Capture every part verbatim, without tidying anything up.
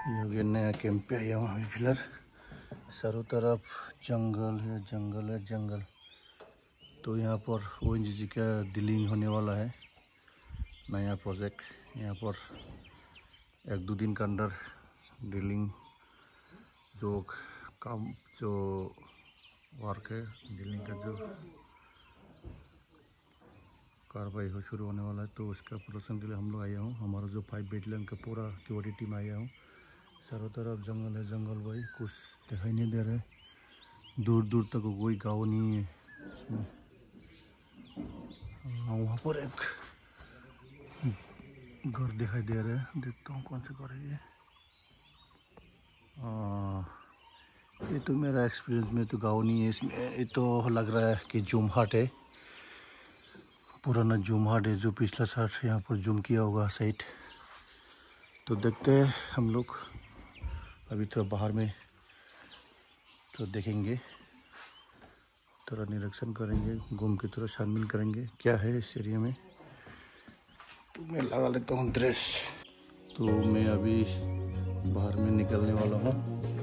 ये नया कैंप पे आया हूँ अभी फिलहाल। चारों तरफ जंगल है जंगल है जंगल। तो यहाँ पर ओएनजीसी का डीलिंग होने वाला है, नया प्रोजेक्ट। यहाँ पर एक दो दिन के अंदर डीलिंग जो काम जो वर्क है, डीलिंग का जो कार्रवाई हो शुरू होने वाला है। तो उसका प्रदर्शन के लिए हम लोग आया हूँ। हमारा जो फाइव बेटलियन का पूरा क्यूआरटी टीम आया हूँ। चारों तरफ जंगल है जंगल भाई, कुछ दिखाई नहीं दे रहा है। दूर दूर तक कोई गाँव नहीं है इसमें। वहाँ पर एक घर दिखाई दे रहा है, देखता हूँ कौन सा घर है ये। ये तो मेरा एक्सपीरियंस में तो गाँव नहीं है इसमें। ये तो लग रहा है कि जूम हाट है, पुराना जूम हाट है जो पिछला साल यहाँ पर जूम किया होगा साइट। तो देखते हैं हम लोग अभी तो बाहर में तो देखेंगे, थोड़ा निरीक्षण करेंगे, घूम के थोड़ा छानबीन करेंगे क्या है इस एरिया में। तो मैं लगा लेता हूँ ड्रेस। तो मैं अभी बाहर में निकलने वाला हूँ।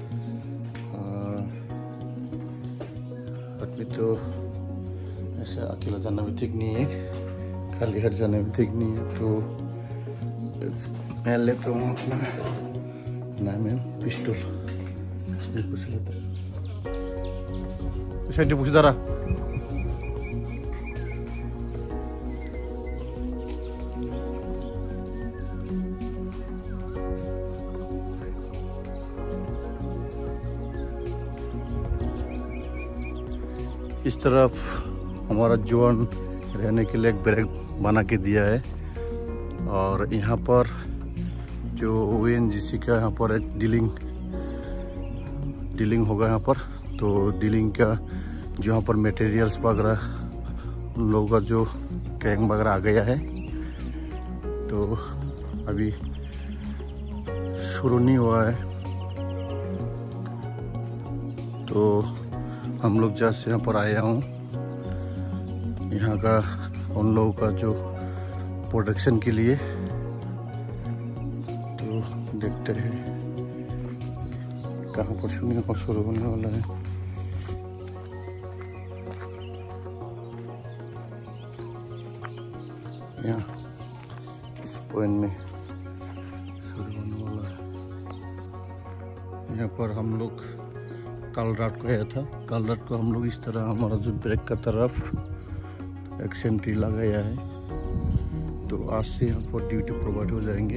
अभी तो ऐसे अकेला जाना भी ठीक नहीं है, खाली हाथ जाना भी ठीक नहीं है। तो मैं लेता हूँ अपना नाम है पिस्टल, इसमें पूछ लेता हूँ। पूछ दारा इस तरफ हमारा जवान रहने के लिए एक बैरक बना के दिया है। और यहाँ पर जो ओएनजीसी का यहाँ पर एक डीलिंग डीलिंग होगा यहाँ पर। तो डीलिंग का जो यहाँ पर मटेरियल्स वगैरह उन लोगों का जो टैंक वगैरह आ गया है। तो अभी शुरू नहीं हुआ है। तो हम लोग जैसे यहाँ पर आया हूँ, यहाँ का उन लोगों का जो प्रोडक्शन के लिए। तो देखते हैं कहाँ पर शुरू पर शुरू होने वाला है। यहाँ इस पॉइंट में शुरू होने वाला है। यहाँ पर हम लोग कल रात को आया था। कल रात को हम लोग इस तरह हमारा जो ब्रेक का तरफ एक सेंट्री लगाया है। तो आज से यहाँ पर ड्यूटी प्रोवाइड हो जाएंगे।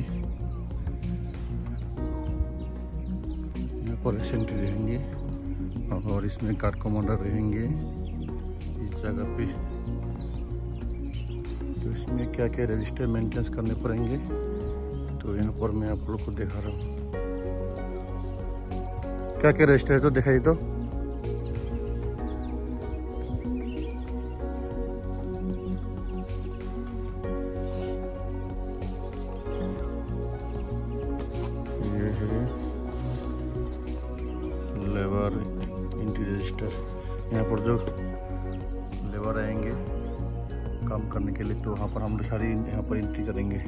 यहाँ पर सेंट्री रहेंगे और इसमें कार कमांडर रहेंगे इस जगह पे। तो इसमें क्या क्या रजिस्टर मेंटेनेंस करने पड़ेंगे, तो यहाँ पर मैं आप लोग को दिखा रहा हूँ क्या क्या रजिस्टर है। तो दिखाइए तो ये है लेबर एंट्री रजिस्टर। यहाँ पर जो लेबर आएंगे काम करने के लिए, तो वहाँ पर हम लोग सारी यहाँ पर एंट्री करेंगे।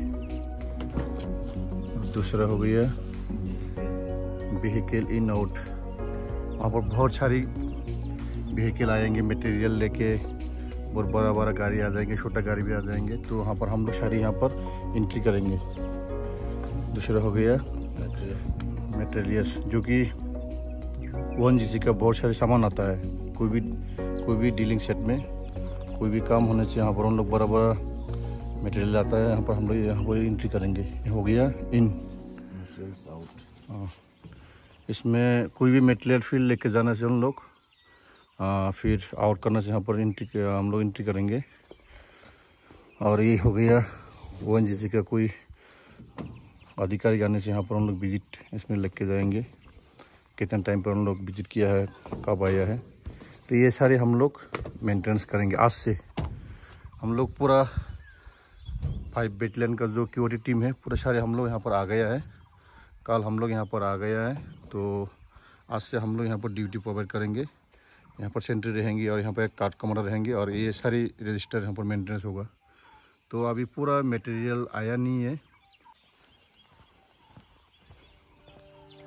दूसरा हो गया व्हीकल इन आउट। वहाँ पर बहुत सारी व्हीकल आएंगे मटेरियल लेके, बहुत बड़ा बड़ा गाड़ी आ जाएंगे, छोटा गाड़ी भी आ जाएंगे। तो वहाँ पर हम लोग सारी यहाँ पर एंट्री करेंगे। दूसरा हो गया मटेरियल्स, जो कि ओएनजीसी का बहुत सारे सामान आता है। कोई भी कोई भी डीलिंग सेट में कोई भी काम होने से यहाँ पर हम लोग बड़ा बड़ा मटेरियल आता है। यहाँ पर हम लोग यहाँ पर एंट्री करेंगे। हो गया इन आउट। इसमें कोई भी मटेरियल फील्ड लेके जाने से हम लोग आ, फिर आउट करने से यहाँ पर एंट्री हम लोग एंट्री करेंगे। और ये हो गया ओएनजीसी का कोई अधिकारी आने से यहाँ पर हम लोग विजिट इसमें लेके जाएंगे, कितना टाइम पर हम लोग विजिट किया है, कब आया है। तो ये सारे हम लोग मेंटेनेंस करेंगे। आज से हम लोग पूरा फाइव बेटलियन का जो क्यूआरटी टीम है पूरे सारे हम लोग यहाँ पर आ गया है। कल हम लोग यहाँ पर आ गया है। तो आज से हम लोग यहाँ पर ड्यूटी प्रोवाइड करेंगे। यहाँ पर सेंट्री रहेंगी और यहाँ पर एक कार्ड कमांडर रहेंगे और ये सारी रजिस्टर यहाँ पर मेंटेनेंस होगा। तो अभी पूरा मटेरियल आया नहीं है।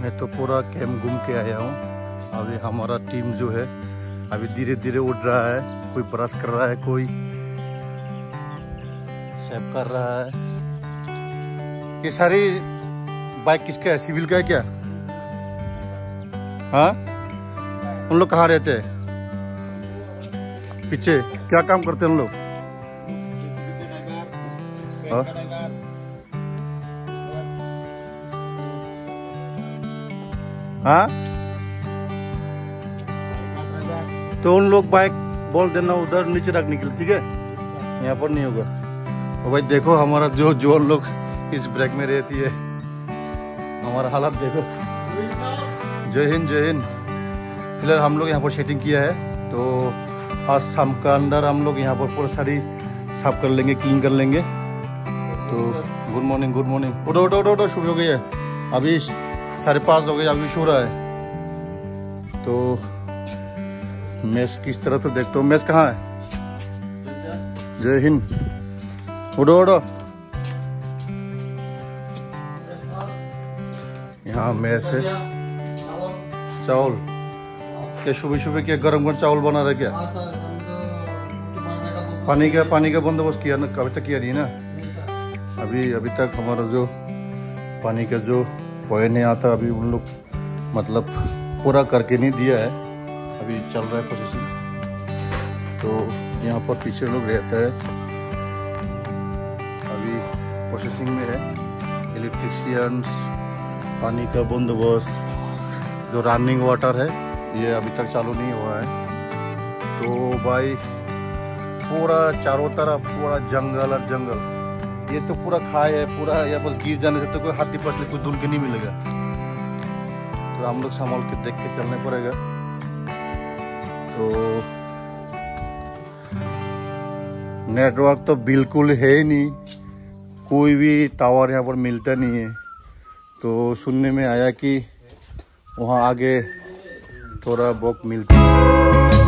मैं तो पूरा कैंप घूम के आया हूँ। अभी हमारा टीम जो है अभी धीरे धीरे उड़ रहा है। कोई ब्रश कर रहा है, कोई शेव कर रहा है। ये सारी बाइक किसका है? सिविल का है क्या? हाँ, उन लोग कहाँ रहते हैं? पीछे क्या काम करते हैं उन लोग? हाँ, तो उन लोग बाइक बोल देना उधर नीचे रखने के लिए, ठीक है? यहाँ पर नहीं होगा। तो भाई देखो हमारा जो जो लोग इस ब्रेक में रहती है, हमारा हालत देखो। जय हिंद, जय हिंद। फिलहाल हम लोग यहाँ पर सेटिंग किया है, तो आज शाम का अंदर हम लोग यहाँ पर पूरा सारी साफ कर लेंगे, क्लीन कर लेंगे। तो गुड मॉर्निंग, गुड मॉर्निंग। उठो उठो उठो उठो, शुरू हो गई है। अभी साढ़े पाँच हो गए, अभी सो रहा है। तो मैच किस तरह से देखते हो? मैच कहाँ है? जय हिंद। उठो उठो, यहाँ मैच है। चावल क्या सुबह सुबह क्या गरम गरम चावल बना रहे क्या? पानी का पानी का बंदोबस्त किया ना? कभी तक किया नहीं ना? अभी अभी तक हमारा जो पानी का जो पॉइंट नहीं आता, अभी उन लोग मतलब पूरा करके नहीं दिया है। अभी चल रहा है प्रोसेसिंग। तो यहाँ पर पीछे लोग रहता है, अभी प्रोसेसिंग में है। इलेक्ट्रिशियन, पानी का बंदोबस्त, जो रनिंग वाटर है ये अभी तक चालू नहीं हुआ है। तो भाई पूरा चारों तरफ पूरा जंगल और जंगल, ये तो पूरा खाई है पूरा। यहाँ पर गिर जाने से तो कोई हाथी पसले कोई दूर के नहीं मिलेगा। तो हम लोग संभाल के देख के चलना पड़ेगा। तो नेटवर्क तो बिल्कुल है ही नहीं, कोई भी टावर यहाँ पर मिलता नहीं है। तो सुनने में आया कि वहाँ आगे थोड़ा बहुत मिलता है।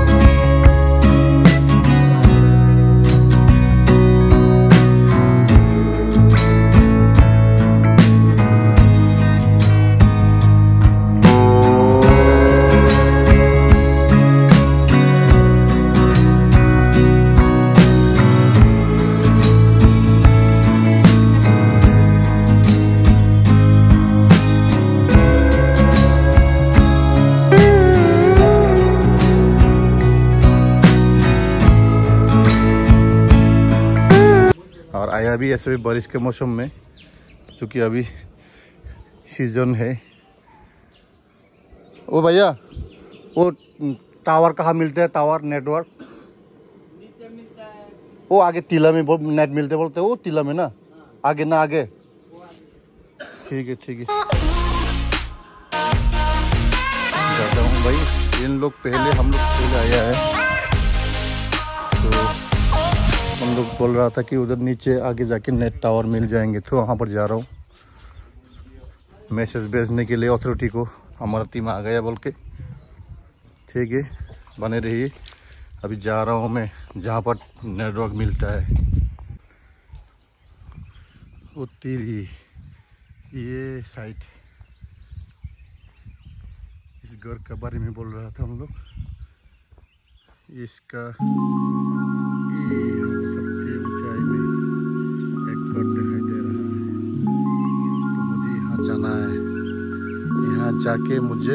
और आया भी ऐसे भी बारिश के मौसम में, क्योंकि अभी सीजन है। ओ भैया, वो टावर कहाँ मिलते हैं? टावर नेटवर्क नीचे मिलता है, वो आगे टीला में बहुत नेट मिलते बोलते हैं, वो टीला में ना? आगे ना आगे? ठीक है ठीक है, जाता हूँ भाई। इन लोग पहले हम लोग पहले आया है, तो हम लोग बोल रहा था कि उधर नीचे आगे जाके नेट टावर मिल जाएंगे, तो वहाँ पर जा रहा हूँ मैसेज भेजने के लिए अथॉरिटी को। हमारा टीम आ गया बोल के। ठीक है, बने रहिए। अभी जा रहा हूँ मैं जहाँ पर नेटवर्क मिलता है। उत्तरी ये साइड, इस घर के बारे में बोल रहा था हम लोग। इसका ये सबसे ऊंचाई में एक घर दिखाई दे रहा है, तो मुझे यहाँ जाना है। यहाँ जाके मुझे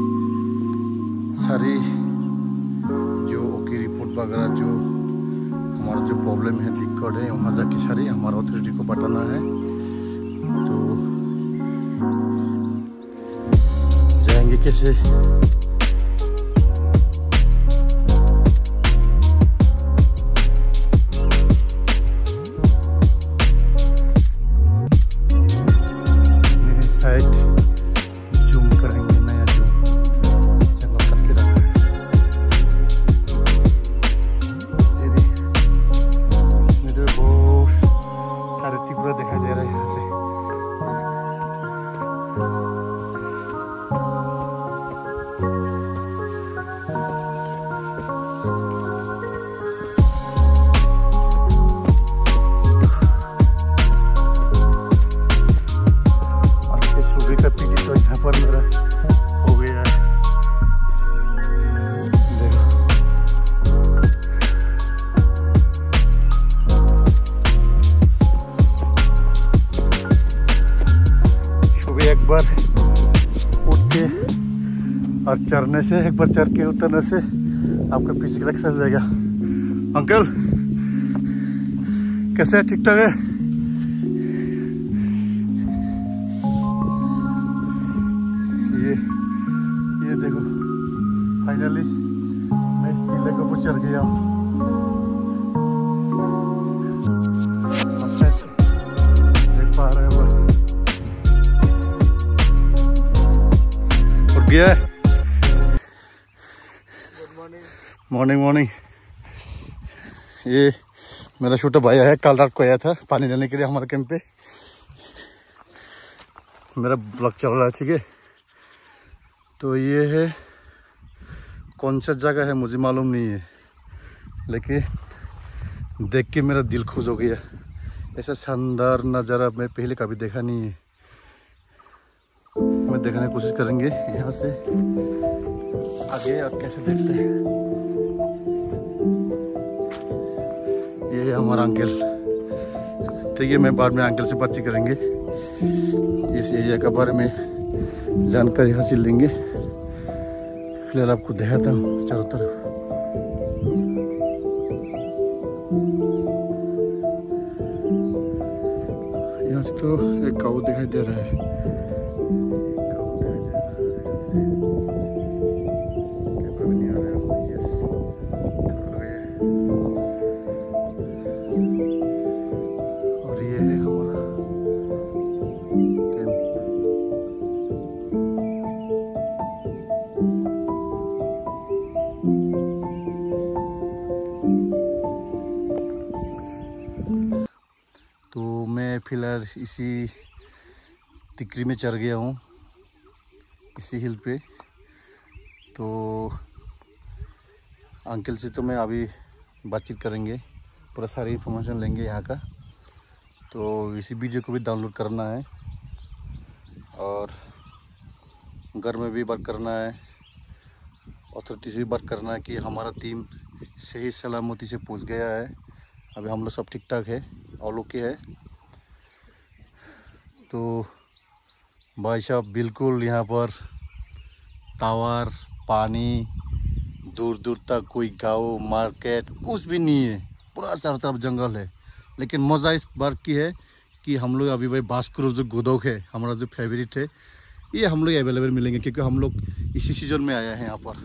सारी जो ओके रिपोर्ट वगैरह जो हमारा जो प्रॉब्लम है, दिक्कत है, वहाँ जाके सारी हमारा अथॉरिटी को बताना है। तो जाएंगे कैसे? बार उठ के और चढ़ने से, एक बार चढ़ के उतरने से आपका फिजिकल एक्सरसाइज हो जाएगा। अंकल कैसे है, ठीक ठाक है? ये ये देखो फाइनली मैं इस टीले के ऊपर चढ़ गया हूँ। देख पा रहे हो उठ गया है। Morning morning. ये मेरा छोटा भाई है, कल रात को आया था पानी लेने के लिए हमारे कैंप पे। मेरा ब्लॉग चल रहा है, ठीक है। तो ये है कौन सा जगह है मुझे मालूम नहीं है, लेकिन देख के मेरा दिल खुश हो गया। ऐसा शानदार नज़ारा मैं पहले कभी देखा नहीं है। मैं देखने की कोशिश करेंगे यहाँ से आगे और कैसे देखते हैं। ये है हमारा अंकल, ठीक है। मैं बाद में अंकल से बातचीत करेंगे, इस एरिया के बारे में जानकारी हासिल लेंगे। फिलहाल आपको दिखाता हूँ चारों तरफ। यहाँ से तो एक काऊ दिखाई दे रहा है। और ये है हमारा कैंप। तो मैं फिलहाल इसी टिकरी में चढ़ गया हूँ, इसी हिल पे। तो अंकल से तो मैं अभी बातचीत करेंगे, पूरा सारी इन्फॉर्मेशन लेंगे यहाँ का। तो इसी वीडियो को भी डाउनलोड करना है और घर में भी बात करना है, अथॉरिटी से भी बात करना है कि हमारा टीम सही सलामती से पहुँच गया है। अभी हम लोग सब ठीक ठाक है और लोग के है। तो भाई साहब बिल्कुल यहाँ पर टावर, पानी, दूर दूर तक कोई गाँव मार्केट कुछ भी नहीं है, पूरा चारों तरफ जंगल है। लेकिन मज़ा इस बार की है कि हम लोग अभी भाई बास्कुरो जो गोदोक है हमारा जो फेवरेट है, ये हम लोग अवेलेबल मिलेंगे क्योंकि हम लोग इसी सीजन में आया है यहाँ पर।